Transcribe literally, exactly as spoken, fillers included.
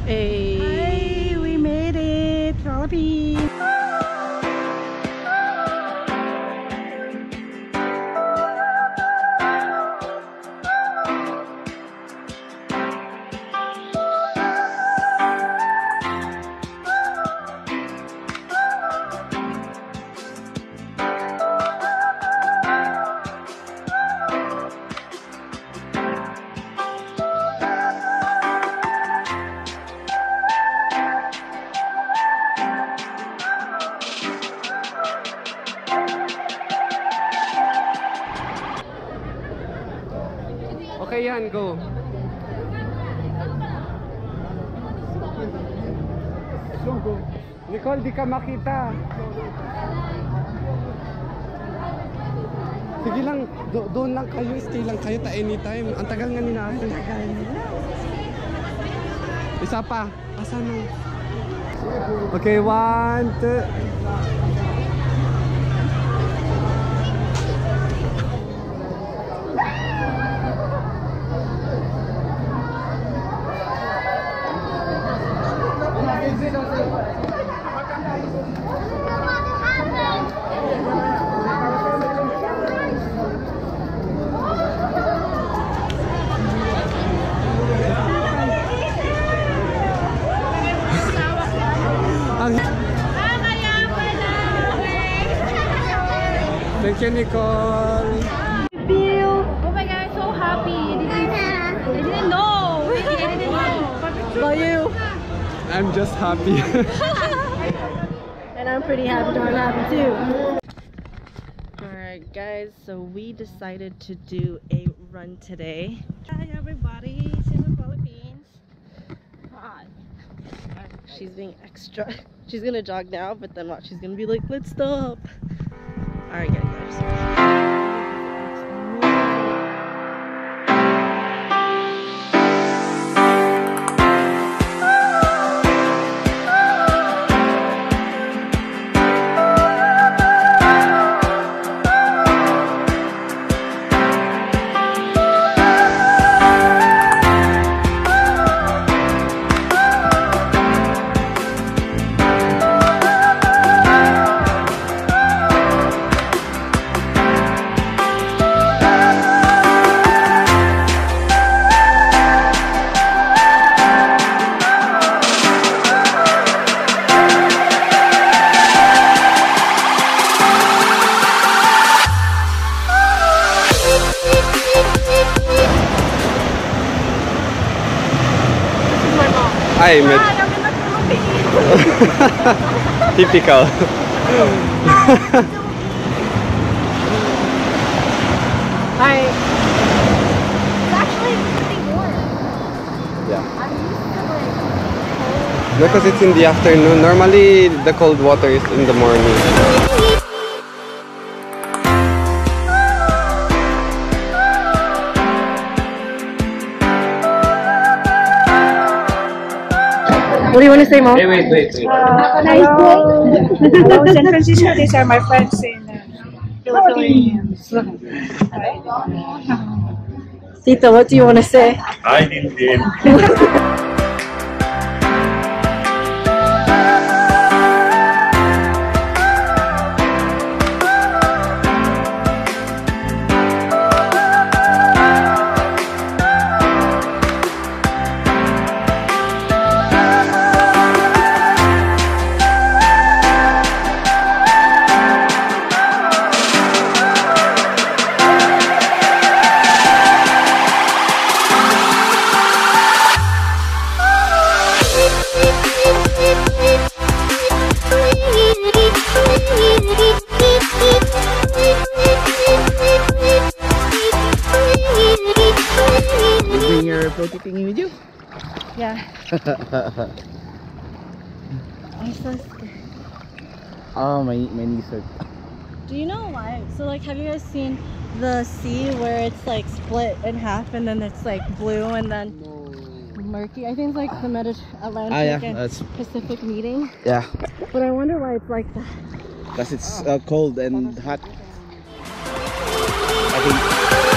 Hey, we made it, Philippines. Okay yan, go. Nicole, di ka makita. Sige lang, do doon lang kayo, stay lang kayo ta anytime. Ang tagal nga ni natin. Isa pa, asan na? Okay, one, two. Thank you, Nicole. Feel. Oh my god, I'm so happy. I didn't, I didn't know. I didn't know. About you. I'm just happy. And I'm pretty happy to be happy too. Alright guys, so we decided to do a run today. Hi everybody, it's in the Philippines. Hi. She's being extra. She's gonna jog now, but then what? She's gonna be like, let's stop. Alright guys, Ay, med typical. Hi. It's actually pretty warm. Yeah. I'm used to like cold. No, because it's in the afternoon. Normally, the cold water is in the morning. What do you want to say, Mom? Hey, wait, wait, wait. Uh, hello. Hello, San Francisco. These are my friends in uh, Philippines. Tita, what do you want to say? I did. Bring your photo thingy with you? Yeah. I'm so scared. Oh, my, my knees hurt. Do you know why? So like, have you guys seen the sea where it's like split in half and then it's like blue and then murky? I think it's like the Mediterranean Atlantic Ah, yeah, and that's- Pacific meeting. Yeah, But I wonder why it's like that. because it's uh, cold and hot. I think